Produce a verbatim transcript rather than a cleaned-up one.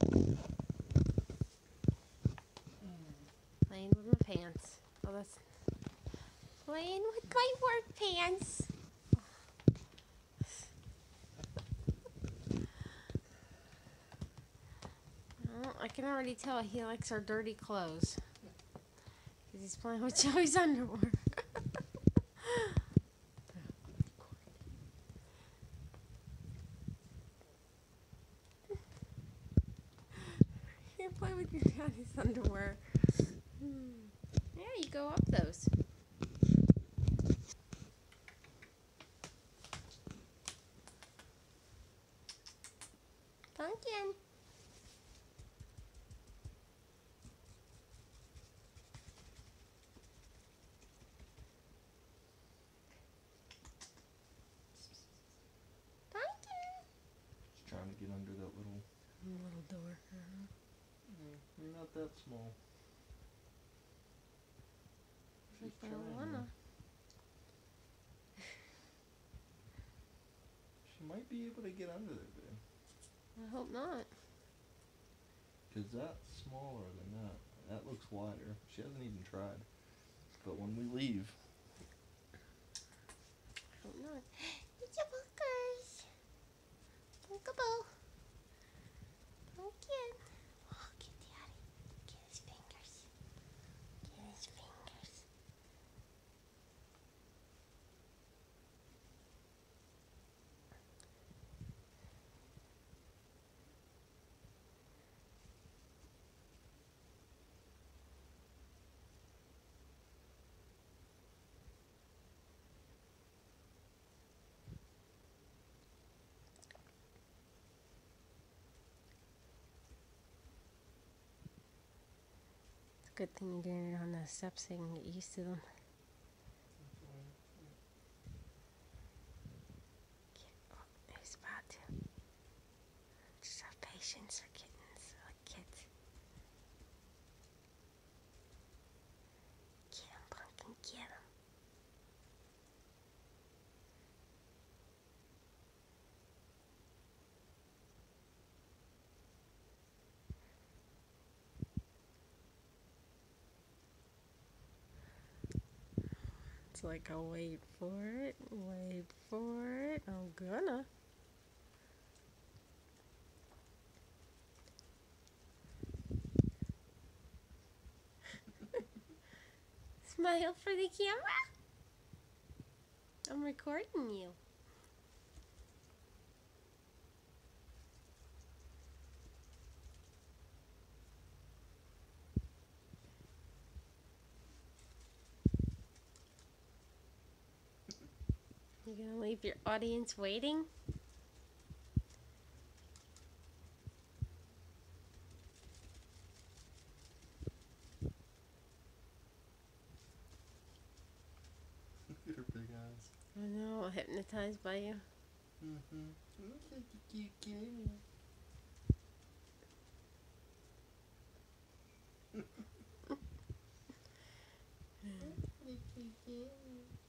Playing with my pants. Oh, that's playing with my work pants. Oh, I can already tell he likes our dirty clothes. Because he's playing with Joey's underwear. You play with your daddy's underwear. Hmm. Yeah, you go up those. Pumpkin. Pumpkin. Just trying to get under that little. Little door. Uh-huh. Mm, not that small. She's Like I trying. wanna. She might be able to get under there, babe. I hope not. Cause that's smaller than that. That looks wider. She hasn't even tried. But when we leave, I hope not. It's your bookers. Punkable. Pumpkin. Oh, get daddy. Get his fingers. Get his fingers. It's a good thing you're doing it on the steps so you can get used to them. Oh, he's about to. Just have patience for kittens, like kids. Get him, Pumpkin, get him. It's like, I'll wait for it, wait for it. I'm gonna. Smile for the camera. I'm recording you. You gonna leave your audience waiting? look at her big eyes. I know, hypnotized by you. Mm-hmm. Looks like a cute kitty. Looks like a cute kitty.